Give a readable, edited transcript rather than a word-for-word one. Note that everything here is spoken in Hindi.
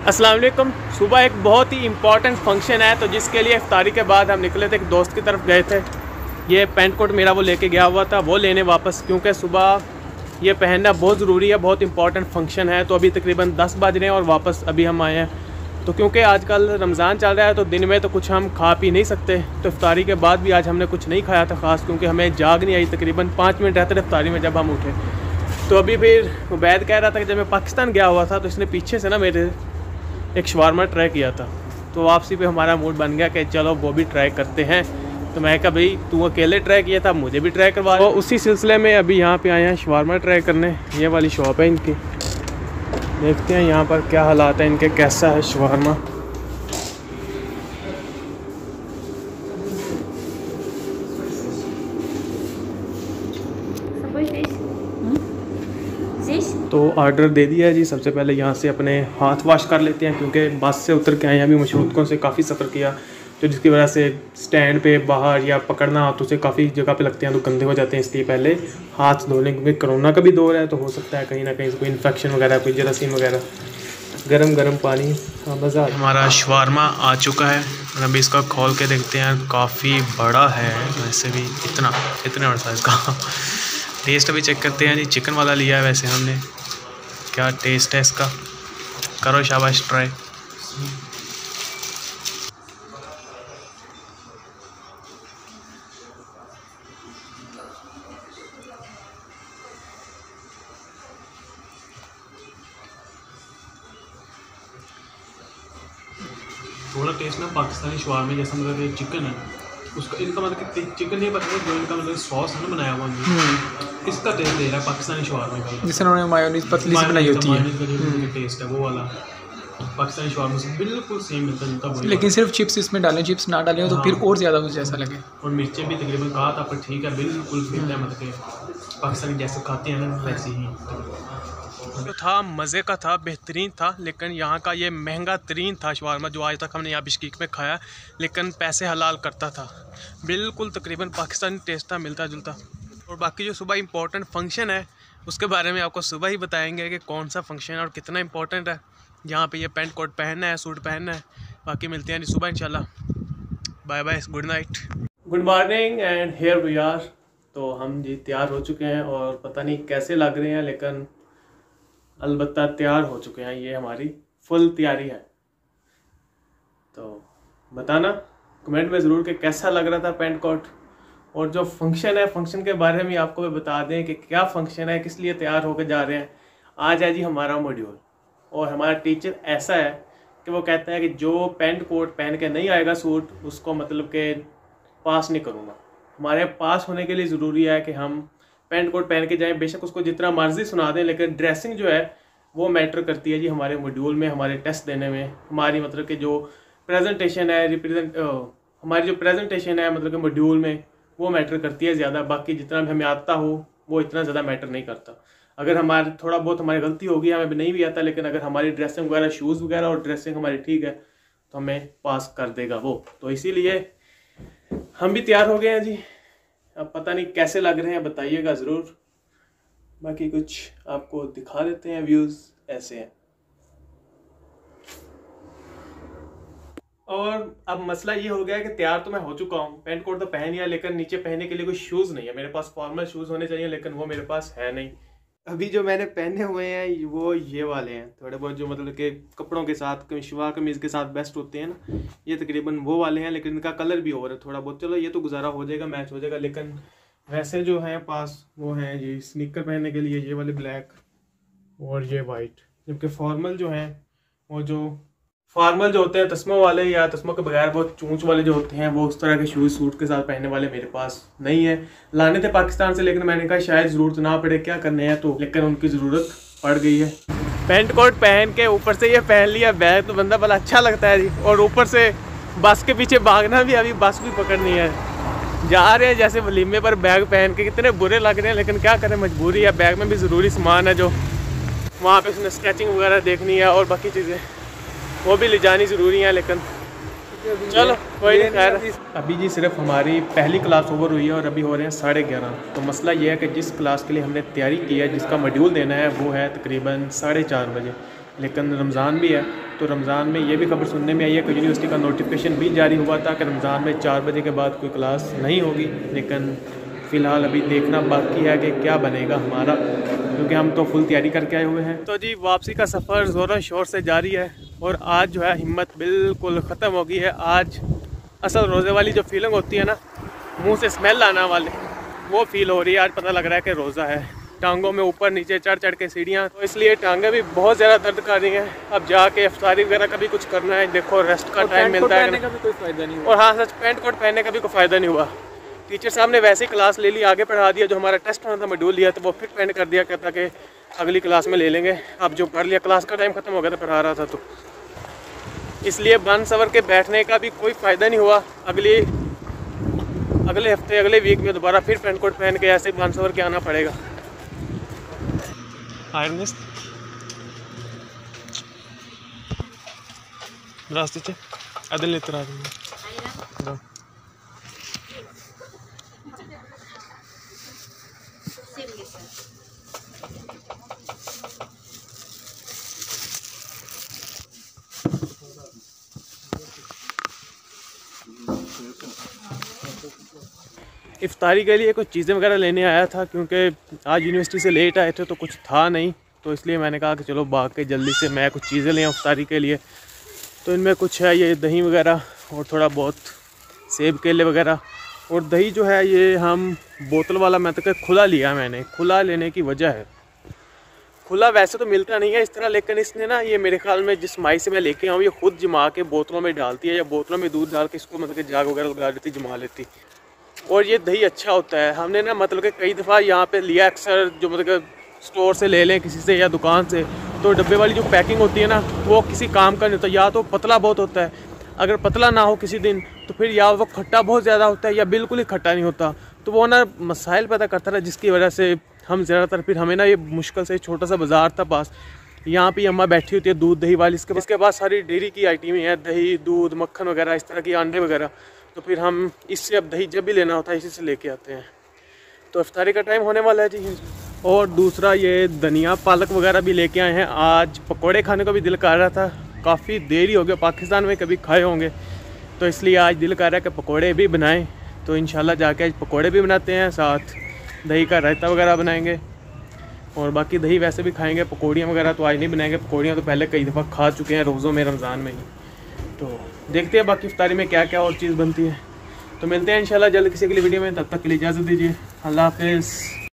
अस्सलाम वालेकुम। सुबह एक बहुत ही इम्पॉर्टेंट फंक्शन है, तो जिसके लिए इफ्तारी के बाद हम निकले थे, एक दोस्त की तरफ गए थे। ये पैंट कोट मेरा वो लेके गया हुआ था, वो लेने वापस, क्योंकि सुबह ये पहनना बहुत ज़रूरी है, बहुत इंपॉर्टेंट फंक्शन है। तो अभी तकरीबन 10 बज रहे हैं और वापस अभी हम आए हैं। तो क्योंकि आजकल रमज़ान चल रहा है तो दिन में तो कुछ हम खा पी नहीं सकते, तो इफ्तारी के बाद भी आज हमने कुछ नहीं खाया था ख़ास, क्योंकि हमें जाग नहीं आई। तकरीबन 5 मिनट रहते थे इफ्तारी में जब हम उठे। तो अभी फिर उबैद कह रहा था कि जब मैं पाकिस्तान गया हुआ था तो इसने पीछे से ना मेरे एक शवारमा ट्राई किया था, तो वापसी पे हमारा मूड बन गया कि चलो वो भी ट्राई करते हैं। तो मैं कहा भाई तू अकेले ट्राई किया था, मुझे भी ट्राई करवा। तो उसी सिलसिले में अभी यहाँ पे आए हैं शवारमा ट्राई करने। ये वाली शॉप है इनकी, देखते हैं यहाँ पर क्या हालात है इनके, कैसा है शवारमा। तो ऑर्डर दे दिया है जी। सबसे पहले यहाँ से अपने हाथ वॉश कर लेते हैं, क्योंकि बस से उतर के आए हैं, अभी मशहूदकों से काफ़ी सफ़र किया, तो जिसकी वजह से स्टैंड पे बाहर या पकड़ना हाथों से काफ़ी जगह पे लगते हैं, तो गंदे हो जाते हैं। इसलिए पहले हाथ धो लें, क्योंकि कोरोना का भी दौर है, तो हो सकता है कहीं ना कहीं कोई इन्फेक्शन वगैरह, कोई जरासीम वगैरह। गरम गरम पानी, हाँ मज़ा। हमारा शवारमा आ चुका है, अभी इसका खोल के देखते हैं। काफ़ी बड़ा है वैसे भी, इतना बड़ा साइज़ का। टेस्ट अभी चेक करते हैं जी। चिकन वाला लिया है वैसे हमने, क्या टेस्ट है इसका, करो शाबाश ट्राई। थोड़ा टेस्ट ना पाकिस्तानी शवारमे जैसा, मतलब एक चिकन है उसका, इनका मतलब कि चिकन नहीं पता, जो इनका मतलब सॉस है ना बनाया हुआ, इसका टेस्ट दे रहा है पाकिस्तानी शवारमे का, जिससे उन्होंने मायोनीज पतली सी बनाई होती है। जो टेस्ट है वो वाला पाकिस्तानी शवारमे से बिल्कुल सेम मिलता है, लेकिन सिर्फ चिप्स इसमें डालें, चिप्स ना डालें तो फिर और ज़्यादा कुछ ऐसा लगे। और मिर्चें भी तकरीबन कहा था, पर ठीक है, बिल्कुल फिट है, मतलब कि पाकिस्तानी जैसे खाते हैं ना वैसे ही तो था। मज़े का था, बेहतरीन था, लेकिन यहाँ का ये महंगा तरीन था शवारमा जो आज तक हमने यहाँ बिश्कीक में खाया, लेकिन पैसे हलाल करता था बिल्कुल। तकरीबन पाकिस्तानी टेस्ट था, मिलता जुलता। और बाकी जो सुबह इंपॉर्टेंट फंक्शन है उसके बारे में आपको सुबह ही बताएंगे कि कौन सा फंक्शन है और कितना इंपॉर्टेंट है। यहाँ पे ये पैंट कोट पहनना है, सूट पहनना है। बाकी मिलते हैं सुबह इंशाल्लाह। Bye bye, good night, good morning and here we are. तो हम जी तैयार हो चुके हैं और पता नहीं कैसे लग रहे हैं, लेकिन अलबत्ता तैयार हो चुके हैं। ये हमारी फुल तैयारी है। तो बताना कमेंट में ज़रूर कि कैसा लग रहा था पैंट कोट। और जो फंक्शन है, फंक्शन के बारे में आपको भी बता दें कि क्या फंक्शन है, किस लिए तैयार होकर जा रहे हैं। आज है जी हमारा मॉड्यूल, और हमारा टीचर ऐसा है कि वो कहता है कि जो पैंट कोट पहन के नहीं आएगा सूट, उसको मतलब कि पास नहीं करूँगा। हमारे पास होने के लिए ज़रूरी है कि हम पैंट कोट पहन के जाएं, बेशक उसको जितना मर्जी सुना दें, लेकिन ड्रेसिंग जो है वो मैटर करती है जी हमारे मॉड्यूल में, हमारे टेस्ट देने में। हमारी मतलब कि जो प्रेजेंटेशन है, हमारी जो प्रेजेंटेशन है मतलब कि मॉड्यूल में, वो मैटर करती है ज़्यादा। बाकी जितना भी हमें आता हो वो इतना ज़्यादा मैटर नहीं करता। अगर हमारे थोड़ा बहुत हमारी गलती होगी, हमें नहीं भी आता, लेकिन अगर हमारी ड्रेसिंग वगैरह, शूज़ वगैरह और ड्रेसिंग हमारी ठीक है तो हमें पास कर देगा वो। तो इसीलिए हम भी तैयार हो गए हैं जी। अब पता नहीं कैसे लग रहे हैं, बताइएगा ज़रूर। बाकी कुछ आपको दिखा देते हैं, व्यूज़ ऐसे हैं। और अब मसला ये हो गया कि तैयार तो मैं हो चुका हूँ, पैंट कोट तो पहन लिया, लेकिन नीचे पहनने के लिए कोई शूज़ नहीं है मेरे पास। फॉर्मल शूज़ होने चाहिए, लेकिन वो मेरे पास है नहीं। अभी जो मैंने पहने हुए हैं वो ये वाले हैं, थोड़े बहुत जो मतलब कि कपड़ों के साथ, शलवार कमीज़ के साथ बेस्ट होते हैं ना, ये तकरीबन वो वाले हैं। लेकिन इनका कलर भी और है थोड़ा बहुत, चलो ये तो गुजारा हो जाएगा, मैच हो जाएगा। लेकिन वैसे जो हैं पास वो हैं जी स्नीकर पहनने के लिए, ये वाले ब्लैक और ये वाइट। जबकि फॉर्मल जो हैं, वो जो फॉर्मल जो होते हैं तस्मों वाले या तस्मों के बगैर वो चूंच वाले जो होते हैं, वो उस तरह के शूज़ सूट के साथ पहनने वाले मेरे पास नहीं है। लाने थे पाकिस्तान से, लेकिन मैंने कहा शायद ज़रूरत ना पड़े, क्या करने हैं, तो लेकिन उनकी ज़रूरत पड़ गई है। पैंट कोट पहन के ऊपर से ये पहन लिया बैग, तो बंदा बड़ा अच्छा लगता है जी। और ऊपर से बस के पीछे भागना भी, अभी बस भी पकड़नी है। जा रहे हैं जैसे वलीमे पर बैग पहन के, कितने बुरे लग रहे हैं, लेकिन क्या करें, मजबूरी है। बैग में भी ज़रूरी सामान है जो वहाँ पे उसने स्केचिंग वगैरह देखनी है, और बाकी चीज़ें वो भी ले जानी ज़रूरी है। लेकिन चलो कोई नहीं, खैर। अभी जी सिर्फ हमारी पहली क्लास ओवर हुई है और अभी हो रहे हैं 11:30। तो मसला ये है कि जिस क्लास के लिए हमने तैयारी की है, जिसका मॉड्यूल देना है, वो है तकरीबन 4:30 बजे। लेकिन रमज़ान भी है, तो रमज़ान में ये भी खबर सुनने में आई है कि यूनिवर्सिटी का नोटिफिकेशन भी जारी हुआ था कि रमज़ान में 4 बजे के बाद कोई क्लास नहीं होगी। लेकिन फ़िलहाल अभी देखना बाकी है कि क्या बनेगा हमारा, क्योंकि हम तो फुल तैयारी करके आए हुए हैं। तो जी वापसी का सफ़र ज़ोरों शोर से जारी है और आज जो है हिम्मत बिल्कुल ख़त्म हो गई है। आज असल रोज़े वाली जो फीलिंग होती है ना, मुंह से स्मेल आना वाले, वो फील हो रही है। आज पता लग रहा है कि रोज़ा है। टांगों में ऊपर नीचे चढ़ चढ़ के सीढ़ियाँ, तो इसलिए टांगें भी बहुत ज़्यादा दर्द कर रही हैं। अब जाके इफ्तारी वगैरह का भी कुछ करना है। देखो रेस्ट का टाइम मिलता है का भी कोई फ़ायदा नहीं हुआ। और हाँ सच, पैंट कोट पहनने का भी कोई फ़ायदा नहीं हुआ। टीचर साहब ने वैसे ही क्लास ले ली, आगे पढ़ा दिया। जो हमारा टेस्ट होना था मॉड्यूल लिया, तो वो फिर पेंड कर दिया, कहता कि अगली क्लास में ले लेंगे। अब जो कर लिया, क्लास का टाइम ख़त्म हो गया था, पढ़ा रहा था, तो इसलिए बन सवर के बैठने का भी कोई फ़ायदा नहीं हुआ। अगले हफ्ते अगले वीक में दोबारा फिर पेंट कोट पहन के ऐसे बन सवर के आना पड़ेगा। रास्ते से अदल लेते रहा इफ्तारी के लिए कुछ चीज़ें वगैरह लेने आया था, क्योंकि आज यूनिवर्सिटी से लेट आए थे तो कुछ था नहीं, तो इसलिए मैंने कहा कि चलो भाग के जल्दी से मैं कुछ चीज़ें लें इफ्तारी के लिए। तो इनमें कुछ है ये दही वगैरह और थोड़ा बहुत सेब केले वगैरह। और दही जो है ये हम बोतल वाला मैं तो खुला लिया। मैंने खुला लेने की वजह है, खुला वैसे तो मिलता नहीं है इस तरह, लेकिन इसने ना ये मेरे ख्याल में जिस माई से मैं लेके आऊँ, ये खुद जमा के बोतलों में डालती है, या बोतलों में दूध डाल के इसको मतलब कि जाग वगैरह लगा देती, जमा लेती। और ये दही अच्छा होता है। हमने ना मतलब कि कई दफ़ा यहाँ पे लिया अक्सर, जो मतलब कि स्टोर से ले लें किसी से या दुकान से, तो डब्बे वाली जो पैकिंग होती है ना, वो किसी काम का नहीं होता। या तो पतला बहुत होता है, अगर पतला ना हो किसी दिन तो फिर या वो खट्टा बहुत ज़्यादा होता है या बिल्कुल ही खट्टा नहीं होता। तो वो ना मसाइल पैदा करता था, जिसकी वजह से हम ज़्यादातर फिर हमें ना ये मुश्किल से छोटा सा बाज़ार था पास, यहाँ पे अम्मा बैठी होती है दूध दही वाली, इसके बाद सारी डेयरी की आइटमें हैं, दही दूध मक्खन वगैरह इस तरह की, अंडे वगैरह। तो फिर हम इससे अब दही जब भी लेना होता है इसी से लेके आते हैं। तो इफ्तारी का टाइम होने वाला है जी। और दूसरा ये धनिया पालक वगैरह भी लेके आए हैं। आज पकोड़े खाने को भी दिल कर रहा था, काफ़ी देर ही हो गया, पाकिस्तान में कभी खाए होंगे, तो इसलिए आज दिल कर रहा है कि पकोड़े भी बनाएं। तो इंशाल्लाह जाके आज पकोड़े भी बनाते हैं, साथ दही का रायता वगैरह बनाएंगे। और बाकी दही वैसे भी खाएंगे, पकौड़ियाँ वगैरह तो आज नहीं बनाएंगे। पकौड़ियाँ तो पहले कई दफ़ा खा चुके हैं रोज़ों में, रमज़ान में ही। तो देखते हैं बाकी इफ्तारी में क्या क्या और चीज़ बनती है। तो मिलते हैं इंशाल्लाह जल्द किसी अगली वीडियो में, तब तक के लिए इजाज़त दीजिए। अल्लाह हाफ़िज़।